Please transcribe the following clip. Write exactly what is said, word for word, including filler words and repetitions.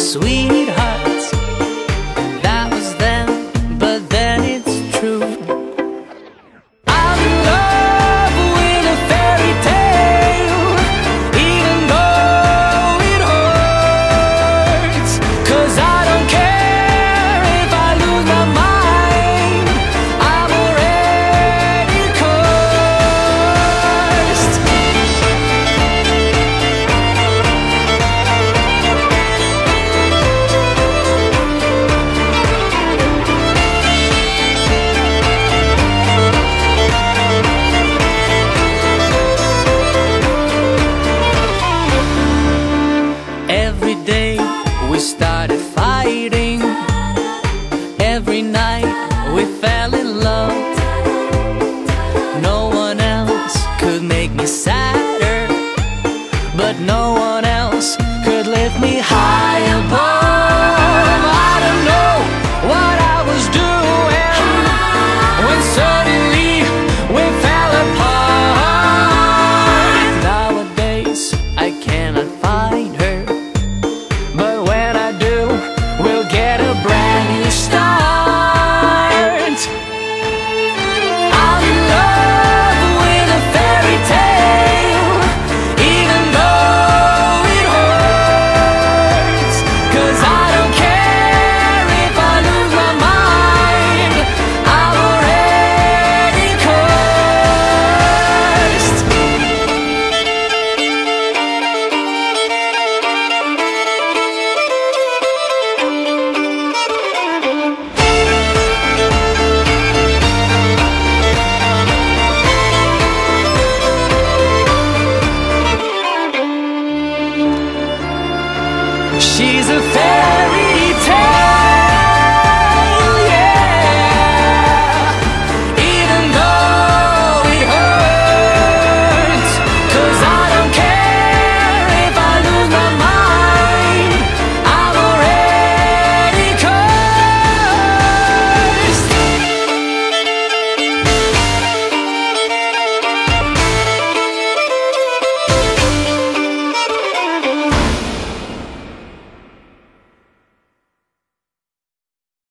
sweethearts. That was then, but then it's true. I'm in love with a fairy tale, even though it hurts. 'Cause I don't care if I lose my mind, I'm already cursed. Every day we started fighting, every night we fell in love. No one else could make me sadder, but no one else could lift me high above. I don't know what I was doing when suddenly we fell apart. Nowadays I cannot find her, but when I do, we'll get a brand new start. I'm in love with a fairy tale, even though it hurts. 'Cause I don't care if I lose my mind, I'm already cursed. She's a fairy